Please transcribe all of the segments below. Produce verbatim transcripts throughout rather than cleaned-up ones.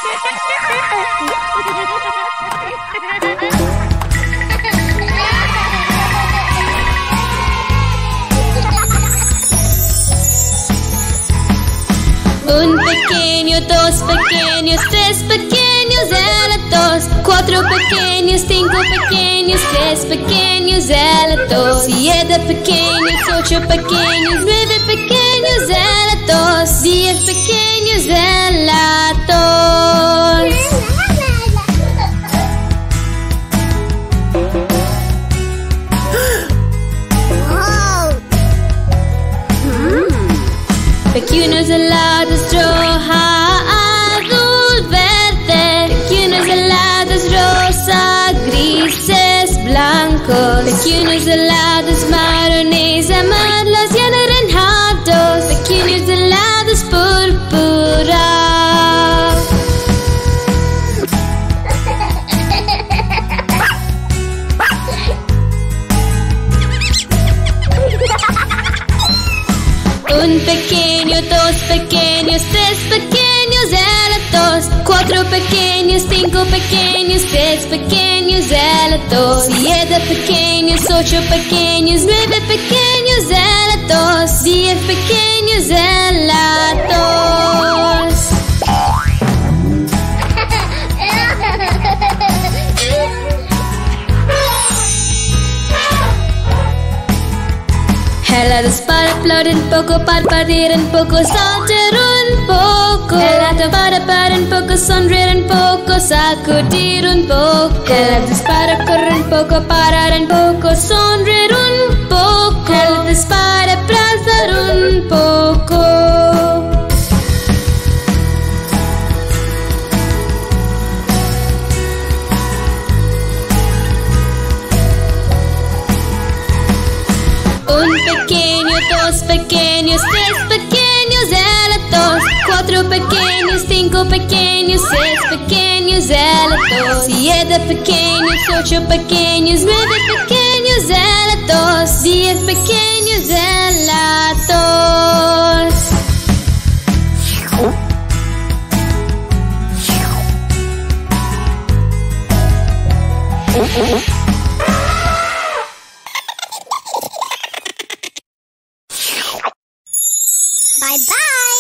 Un pequeño, dos pequeños, tres pequeños, era dos. Cuatro pequeños, cinco pequeños, seis pequeños, era dos. Siete pequeños, ocho pequeños, nueve pequeños, era dos. Diez pequeños, era dos. Pequeños helados roja, azul, verde. Pequeños helados rosa, grises, blancos. Pequeños helados marrones, amarillos y anaranjados. Pequeños helados púrpura. Un pequeño, dos pequeños, tres pequeños, era dos. Cuatro pequeños, cinco pequeños, seis pequeños, era dos. Siete pequeños, ocho pequeños, nueve pequeños, era dos. Diez pequeños, era dos. Helados para aplaudir un poco, parpadear un poco, saltar un poco. Helados para parar un poco, sonreír un poco, sacudir un poco. Helados para correr un poco, parar un poco, sonreír un poco. Helados para abrazar un poco. Un pequeño, dos pequeños, tres pequeños, era dos. Cuatro pequeños, cinco pequeños, seis pequeños, era dos. Siete pequeños, ocho pequeños, nueve pequeños, era dos. Diez pequeños, era dos. Bye bye.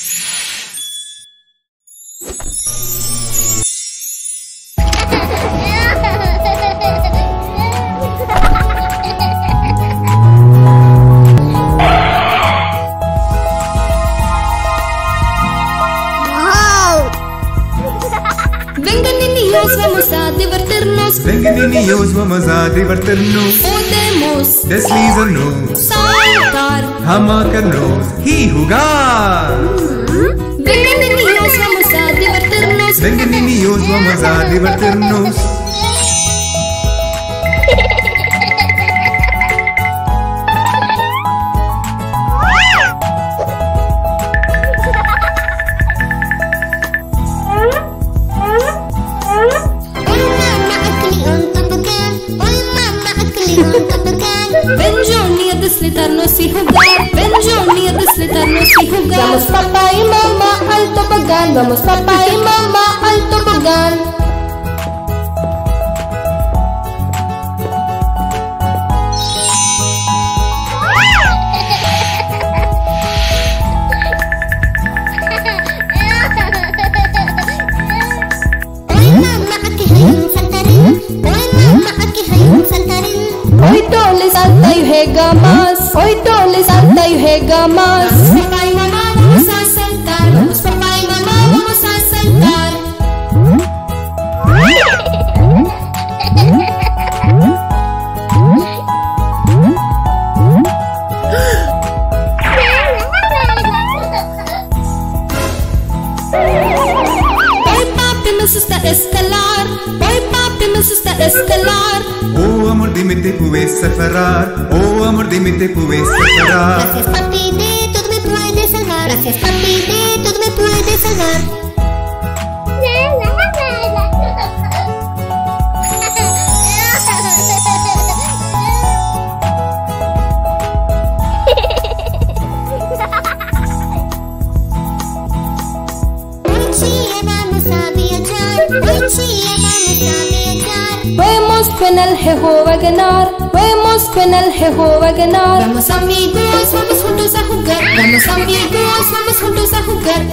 Vengan niños, vamos a divertirnos. Vengan niños, vamos a divertirnos. Podemos Deslizarnos, saltar. jamacarnos y jugar. Vengan niños, vamos a divertirnos. Vengan niños, vamos a divertirnos. Ven Johnny a deslizarnos y jugar. Ven Johnny a deslizarnos y jugar. Vamos papá y mamá al tobogán. Vamos papá y mamá al tobogán. Hoy tole salta y juega más. Hoy tole salta y juega más. Vamos papá y mamá, vamos a saltar. Vamos papá y mamá, vamos a saltar. Hoy papi me asusta estelar. Hoy papi me asusta estelar. Oh amor, dime te puedes separar. Oh amor, dime te puedes separar. Gracias papi, de todo me puedes salvar. Gracias papi, de todo me puedes salvar. Vamos a mochila vamos a viajar. Vamos con el jejo a ganar, vamos con el jejo a ganar. Vamos amigos, vamos juntos a jugar. Vamos amigos, vamos juntos a jugar.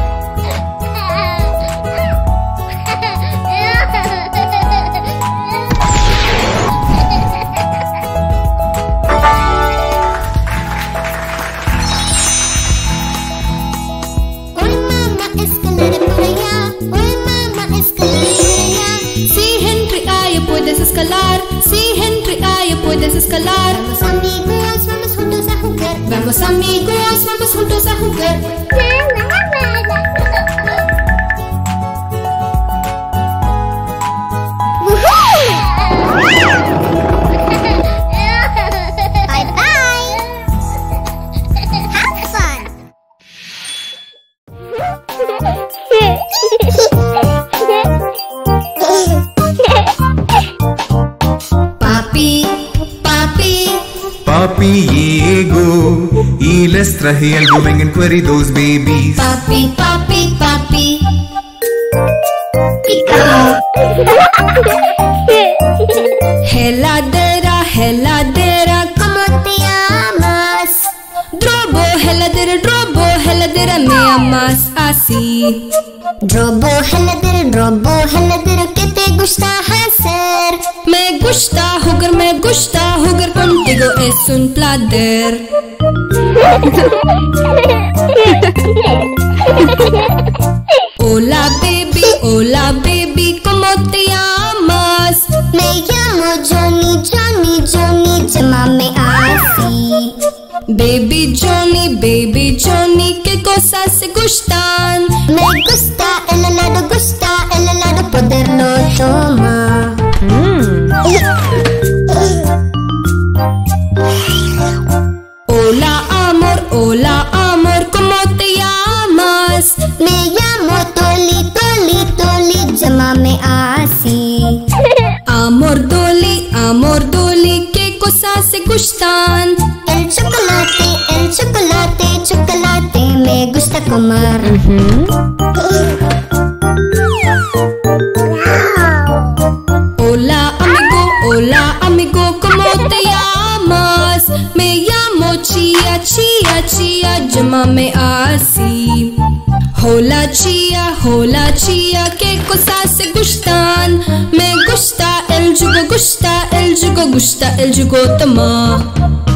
Hoy mamá escalaré por allá. Hoy mamá escalaré por allá. Sí, Henry, ahí puedes escalar. Sí, Henry, ahí puedes escalar. Vamos amigos, vamos juntos a jugar. Vamos amigos, vamos juntos a jugar. Bye bye. Have fun. Papi, papi. Papi llegó y les traje algo. Vengan, queridos babies. Papi, papi, papi. Heladera, heladera, ¿Cómo te llamas? drobo, heladera, drobo, heladera, me amas así. Robo, heladera, robo, heladera, ¿qué te gusta hacer? Me gusta jugar, me gusta jugar contigo, es un placer. Hola baby, hola baby, ¿cómo te llamas? Me llamo Johnny, Johnny, Johnny, llámame así. Baby Johnny, baby Johnny, ¿qué cosas te gustan? Me gusta el helado, gusta el helado, poderlo tomar. Hola amor, hola amor, ¿cómo te llamas? Me llamo Toli, Toli, Toli, llámame así. Amor Dolly, amor Dolly, ¿qué cosas te gustan? El chocolate, el chocolate, chocolate, me gusta comer. Hola amigo, hola amigo, ¿cómo te llamas? Me llamo Chia, Chia, Chia, llámame así. Hola Chia, hola Chia, ¿qué cosas te gustan? Me gusta el jugo, gusta el jugo, gusta el jugo, toma.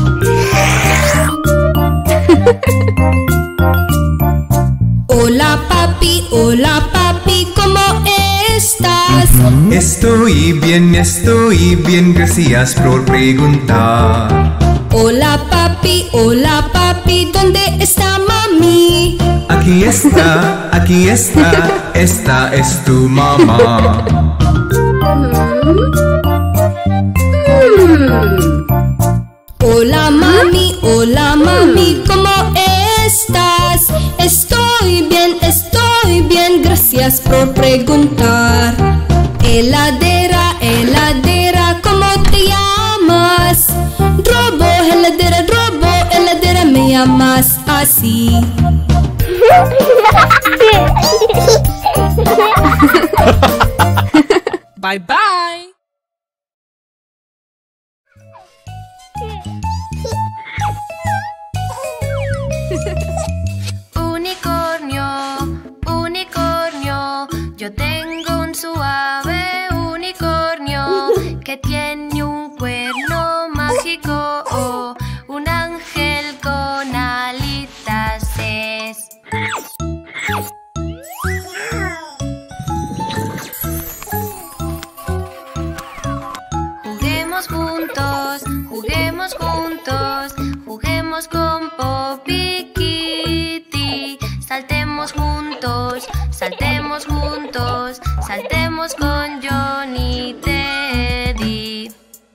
Hola papi, hola papi, ¿cómo estás? Estoy bien, estoy bien, gracias por preguntar. Hola papi, hola papi, ¿dónde está mami? Aquí está, aquí está, esta es tu mamá. Hola mami, hola mami, ¿cómo estás? Estoy bien, estoy bien, gracias por preguntar. Heladera, heladera, ¿cómo te llamas? Robo, heladera, robo, heladera, me llamas así. Bye bye. Unicornio, unicornio, yo tengo un suave unicornio que tiene un cuerno mágico, oh, un ángel con alitas es. Juguemos juntos, juguemos juntos, juguemos con Poppy Kitty. Saltemos juntos, saltemos juntos, saltemos con Johnny Teddy.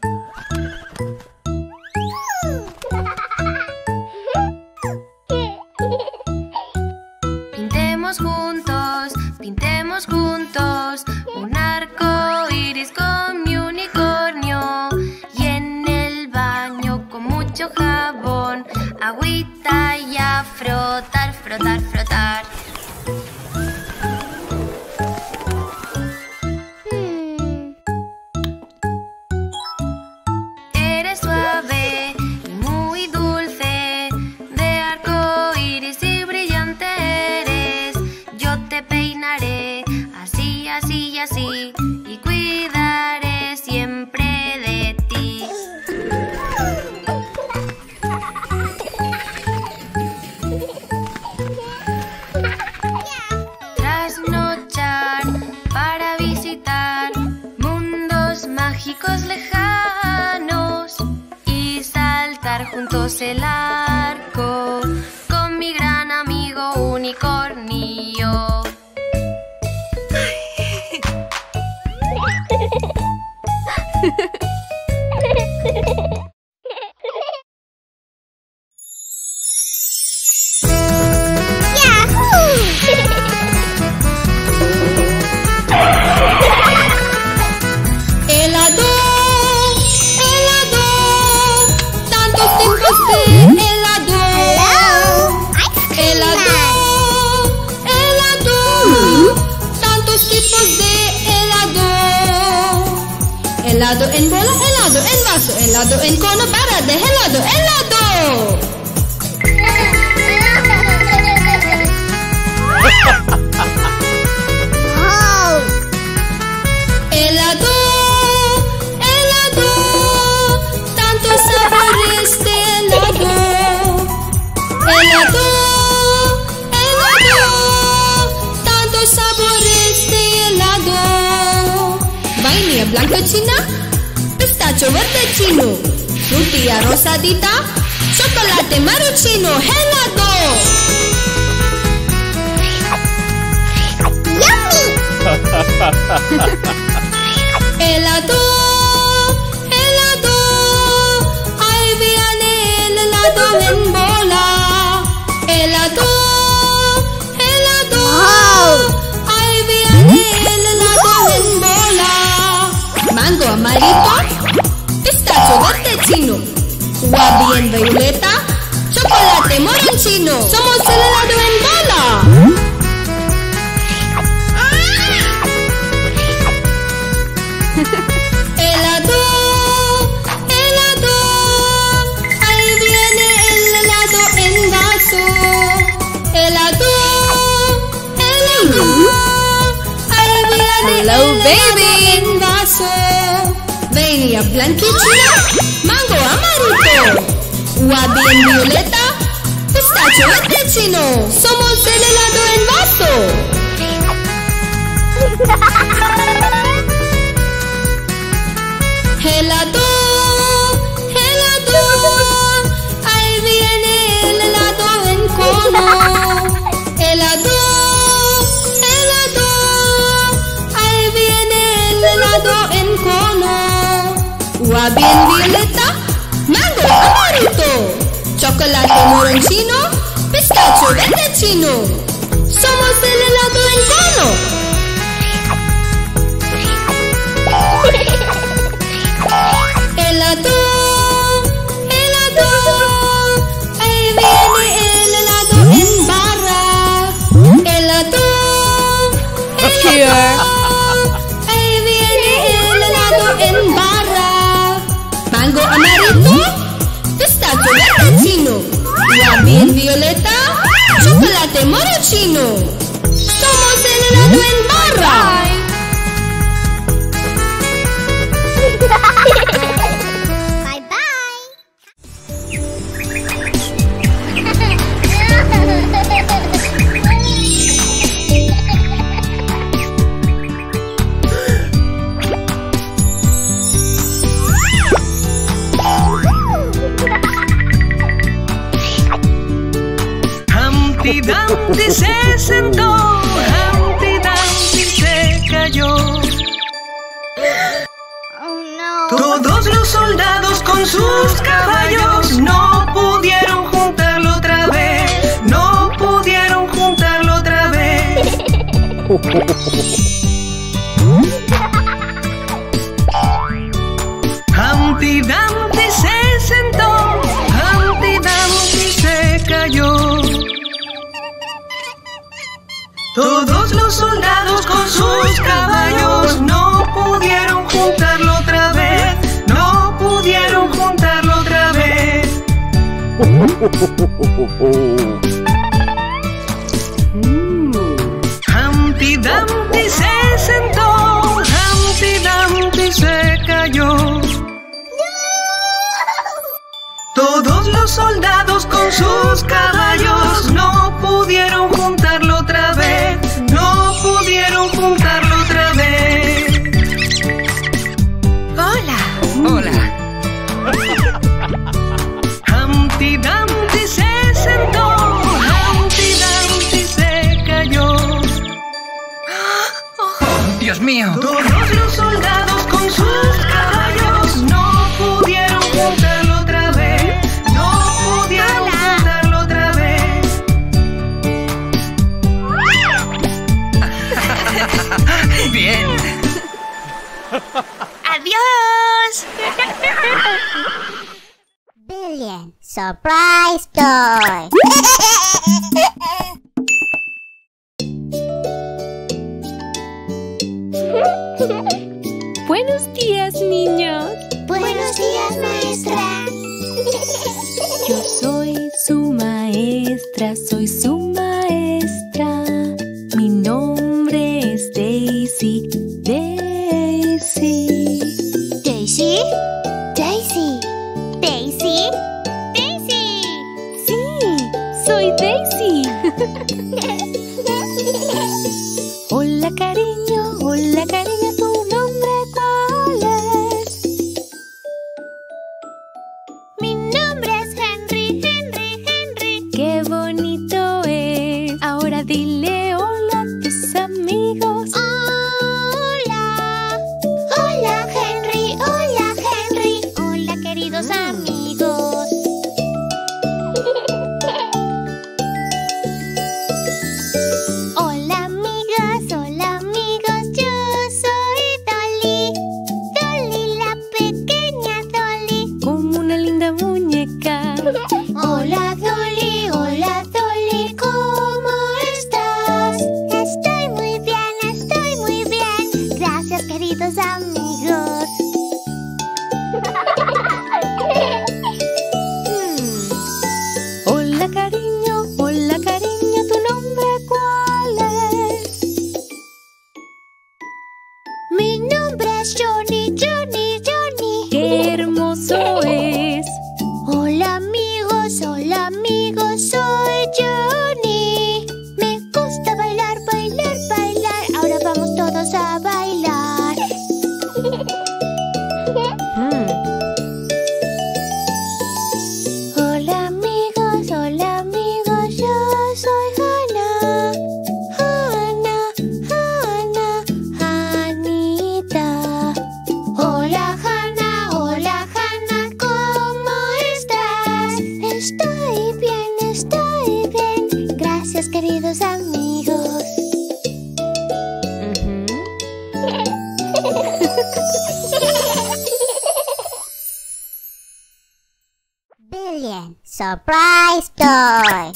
Pintemos juntos, pintemos juntos un arco iris con mi unicornio. Y en el baño con mucho jabón, agüita y a frotar, frotar, frotar. así y cuidaré siempre de ti. Trasnochar para visitar mundos mágicos lejanos y saltar juntos el arco con mi gran amigo unicornio. Helado, helado, tantos tipos de helado. Helado, helado, tantos tipos de helado. Helado en bola, helado en vaso, helado en cono, barra de helado, helado. Helado, helado, tantos sabores de helado. Helado, helado, tantos sabores de helado. Vainilla blanca china, pistacho verde chino, frutilla rosadita, chocolate maraschino, helado. Helado, helado, ahí viene el helado en bola. Helado, helado, ahí viene el helado en bola. Mango amarillo, pistacho verde chino, guabi en violeta, chocolate moranchino. Somos el helado en bola. Helado, helado, ahí viene el helado en vaso. Helado, helado, ahí viene Hello, el baby. helado en vaso. Vainilla blanquichina, mango amarillo, guabi en violeta, pistacho verde chino. Somos el helado en vaso. Helado, helado, ahí viene el helado en cono. Helado, helado, ahí viene el helado en cono. Guabi en violeta, mango amarillo, chocolate moranchino, pistacho verde chino. Somos el helado en cono. Helado, helado, ahí viene el helado en barra. Helado, helado, ahí viene el helado en barra. Mango amarillo, pistacho verde chino, guabi en violeta, chocolate moranchino. Somos el helado en barra. Humpty Dumpty se sentó, Humpty Dumpty se cayó. Todos los soldados con sus caballos no pudieron juntarlo otra vez, no pudieron juntarlo otra vez. Humpty Dumpty se sentó, Humpty Dumpty se cayó. Todos los soldados con sus caballos no pudieron juntarlo otra vez, no pudieron juntarlo otra vez. Humpty Dumpty se sentó, sus caballos, no pudieron juntarlo otra vez, no pudieron juntarlo otra vez. Hola. Hola. Humpty Dumpty se sentó, Humpty Dumpty se cayó. Oh, Dios mío. Todos los soldados con sus caballos no pudieron juntarlo otra vez, no pudieron juntarlo otra vez. Bien. Adiós. Billion Surprise Toy. Buenos días, niños. Buenos días, maestra. Yo soy su maestra, soy su maestra. Mi nombre es Daisy, Daisy. ¿Daisy? Daisy. Daisy. Daisy. Sí, soy Daisy. Hola, cariño, hola, cariño, ¿tu nombre cuál es? Mi nombre es Henry, Henry, Henry. Qué bonito es. Ahora dile hola a tus amigos. Hola. Hola, Henry. Hola, Henry. Hola, queridos amigos. Hola, amigos. Hola, amigos. Yo soy Dolly. Dolly, la pequeña Dolly. Como una linda muñeca. Hola, Dolly. Hola, Dolly. ¿Cómo estás? Estoy muy bien, estoy muy bien. Gracias, queridos amigos. Hmm. Hola, cariño, hola, cariño, ¿tu nombre cuál es? Mi nombre es Johnny, Johnny, Johnny. Qué hermoso es. Hola, amigos, hola, amigos. Soy Johnny. Me gusta bailar, bailar, bailar. Ahora vamos todos a bailar. Hola, amigos, hola, amigos. Yo soy Hannah. Hannah, Hannah, Hannita. Hola, Hannah, hola, Hannah. ¿Cómo estás? Estoy bien, estoy bien. Gracias, queridos amigos. Billion Surprise Toy.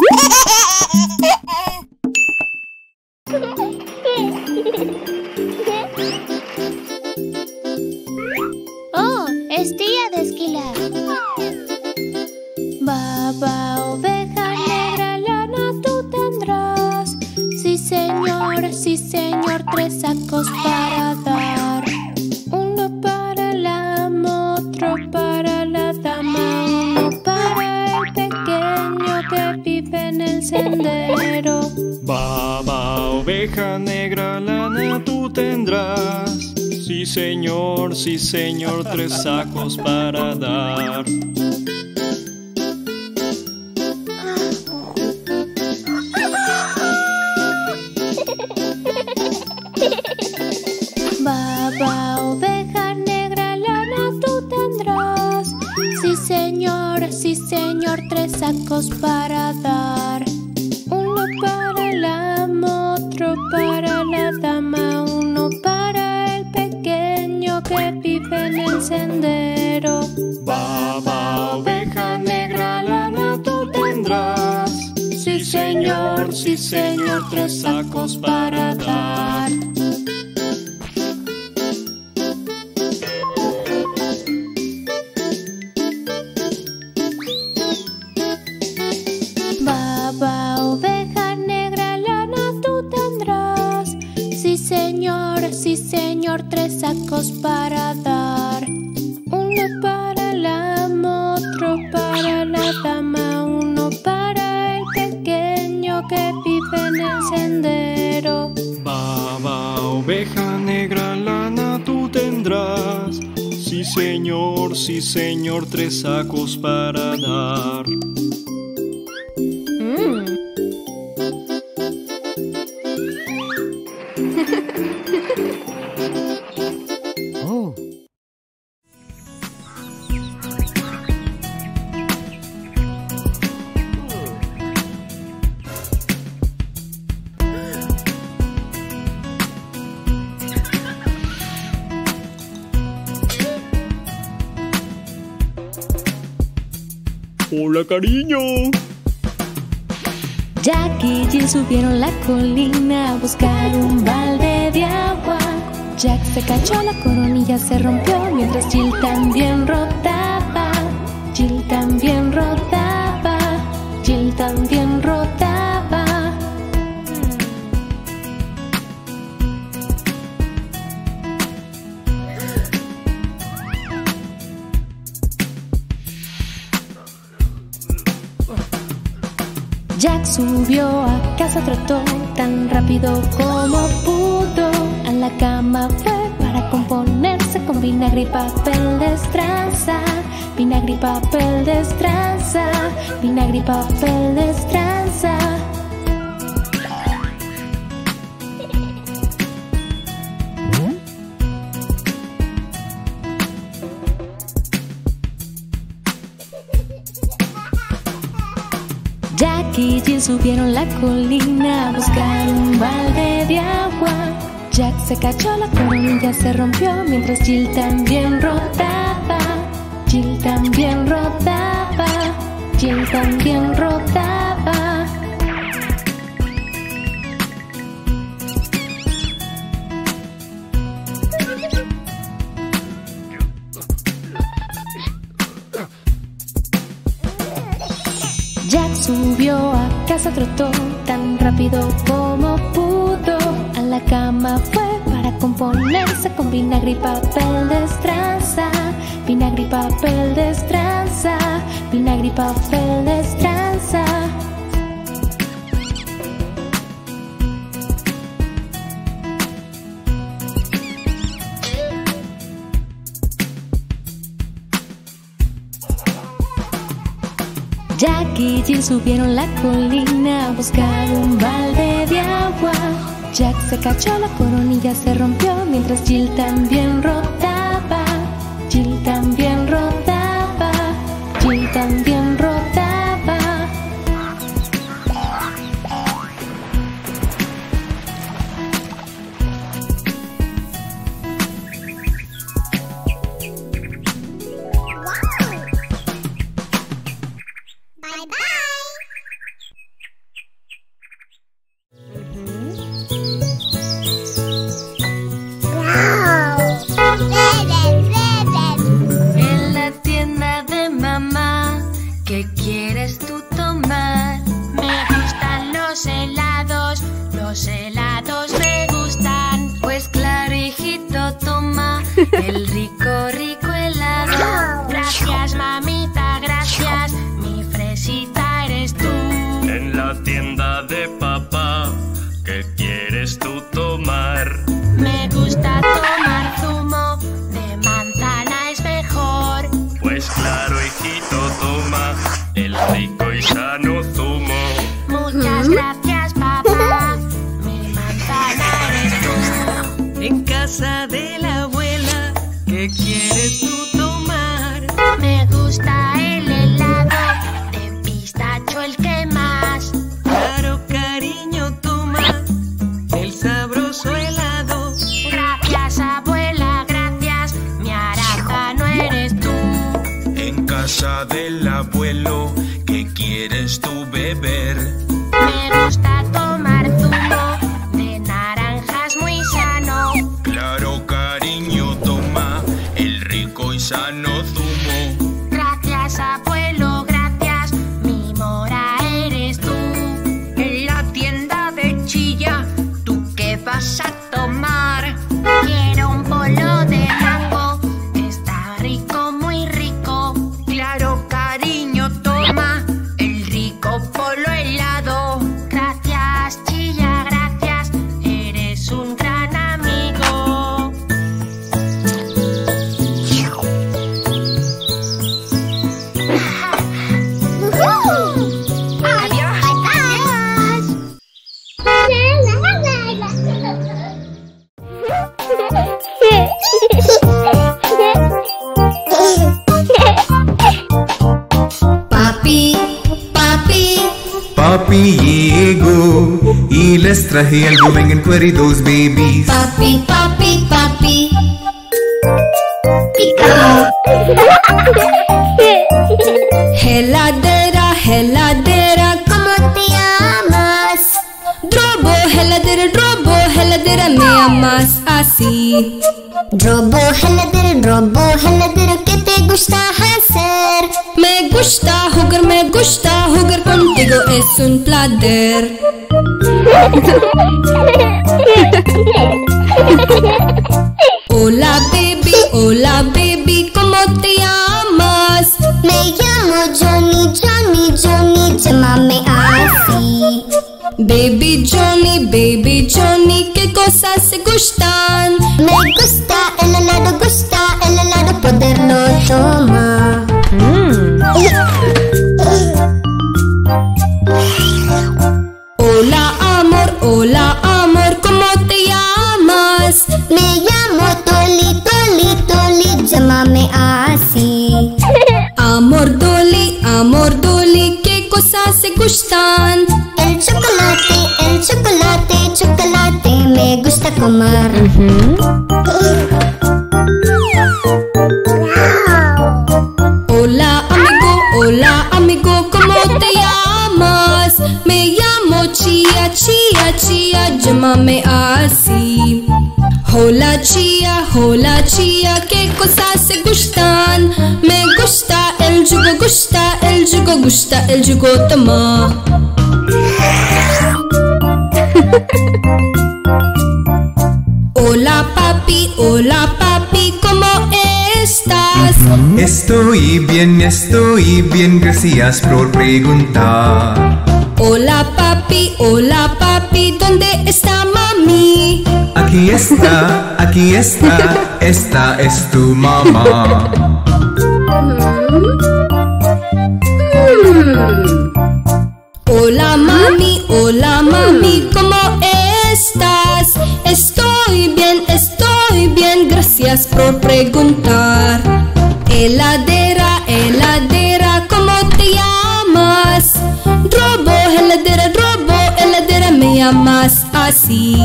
Oh, es día de esquilar. Baba, oveja negra, lana tú tendrás. Sí, señor, sí, señor, tres sacos para dar. Uno para el amo, otro para la dama, uno para el pequeño que vive en el sendero. Baba, oveja negra, lana tú tendrás. Sí, señor, sí, señor, tres sacos para dar. Baba, oveja negra, lana tú tendrás. Sí, señor, sí, señor, tres sacos para dar. Uno para el amo, otro para la dama, uno para el pequeño que vive en el sendero. Baba, oveja negra, lana tú tendrás. Sí, señor, sí, señor, tres sacos para dar. Baba, oveja negra, lana tú tendrás. Sí, señor, sí, señor, tres sacos para dar. Uno para el amo, otro para la dama, uno para sí señor, tres sacos para dar. Mm. Oh. Hola, cariño. Jack y Jill subieron la colina a buscar un balde de agua. Jack se cachó, la coronilla se rompió, mientras Jill también rodaba. Jill también rodaba. Jill también rodaba. Jack subió a casa, trotó tan rápido como pudo. A la cama fue para componerse con vinagre y papel de estraza. Vinagre y papel de estraza. Vinagre y papel de estraza. Jack y Jill subieron la colina a buscar un balde de agua. Jack se cachó, la coronilla se rompió, mientras Jill también rodaba. Jill también rodaba. Jill también rodaba. Jack subió a casa, trotó tan rápido como pudo. A la cama fue para componerse con vinagre y papel de estraza. Vinagre y papel de estraza. Vinagre y papel de estraza. Jack y Jill subieron la colina a buscar un balde de agua. Jack se cachó, la coronilla se rompió, mientras Jill también rodaba. Jill también rodaba. Jill también rodaba. En la tienda de mamá, ¿qué quieres tú tomar? Me gustan los helados, los helados me gustan. Pues claro, hijito, toma el rico, rico helado. Gracias, mamita, gracias, mi fresita eres tú. En la tienda de papá, ¿qué quieres tú tomar? Me gusta tomar zumo, de manzana es mejor. Pues claro, hijito, toma el rico y sano zumo. Muchas gracias, papá, mi manzana eres tú. En casa de la abuela, ¿qué quieres tú tomar? Me gusta el helado, de pistacho el que más. Claro, cariño, toma el sabroso helado. Gracias, abuela, gracias, mi arándano eres tú. En casa del abuelo, ¿qué quieres tú beber? Me gusta tomar zumo, de naranjas muy sano. Claro, cariño, toma el rico y sano zumo. Gracias, abuelo, gracias, mi mora eres tú. En la tienda de Chilla, ¿tú qué vas a tomar? Quiero un polo de mango, está rico, muy rico. Claro, cariño, toma el rico polo helado. Gracias, Chilla, gracias, eres un gran amigo. traje algo, vengan cueridos babies. Papi, papi, papi. Heladera, heladera, ¿cómo te llamas? Drobo, heladera, drobo, heladera, me amas así. Drobo, heladera, drobo, heladera, ¿qué te gusta hacer? Me gusta jugar, me gusta jugar contigo, es un placer. Hola baby, hola baby, ¿cómo te llamas? Me llamo Johnny, Johnny, Johnny, llámame así. Baby Johnny, baby Johnny, ¿qué cosas te gustan? Me gusta el helado, gusta el helado, poderlo tomar. Mm. Hola amor, hola amor, ¿cómo te llamas? Me llamo Dolly, Dolly, Dolly, llámame así. Amor Dolly, amor Dolly, ¿qué cosas te gustan? El chocolate, el chocolate, chocolate, me gusta comer. Hola amigo, hola amigo, ¿cómo te llamas? Me llamo Chia, Chia, Chia, llámame así. Hola Chia, hola Chia, ¿qué cosas te gustan? Me gusta el jugo, gusta el jugo, gusta el jugo, toma. Hola papi, hola papi, ¿cómo estás? Estoy bien, estoy bien, gracias por preguntar. Hola papi, hola papi, ¿dónde está mami? Aquí está, aquí está, esta es tu mamá. Hola mami, hola mami, ¿cómo estás? Estoy bien, estoy bien, gracias por preguntar. Heladera, heladera, ¿cómo te llamas? Drobo, heladera, drobo, heladera, me llamas así.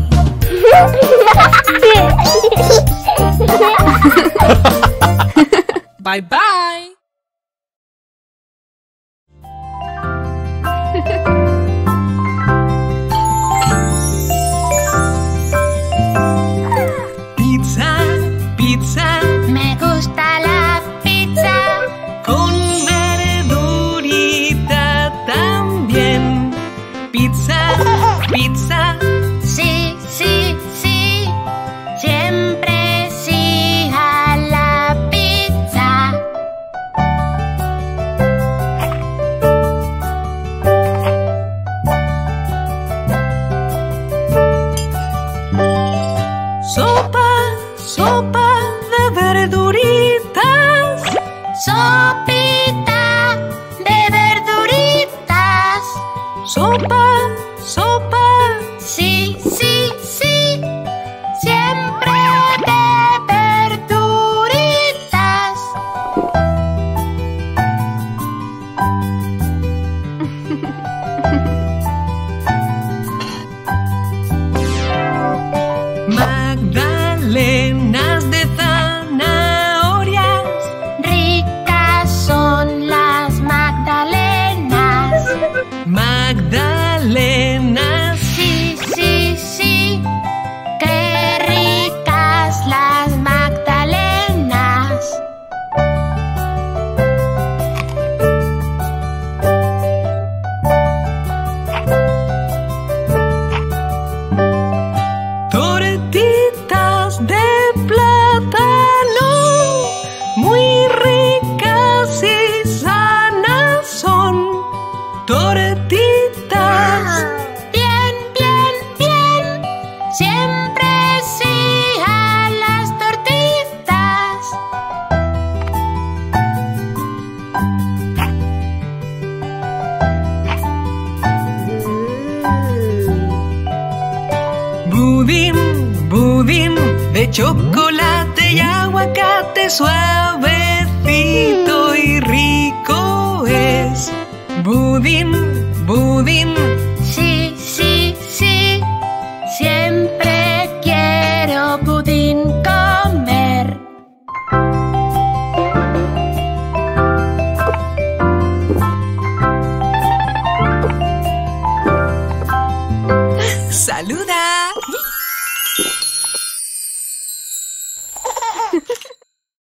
Bye bye. Pizza, pizza, Me gusta la pizza. con verdurita también. Pizza, pizza, Sí, sí, sí. Siempre sí a la pizza. sopa, sopa de verduritas. Sopita de verduritas. Sopa, sopa, Sí, sí, sí. Siempre de verduritas. magdalenas de zanahorias. Ricas son las magdalenas. Magdalenas, Sí, sí, sí. Qué ricas las magdalenas. tortitas de plátano, muy ricas y sanas son. Tortitas, Bien, bien, bien. Siempre sí a las tortitas. budín, budín de chocolate y aguacate, suavecito y rico es. Budín, budín, Sí, sí, sí. ¡Saluda!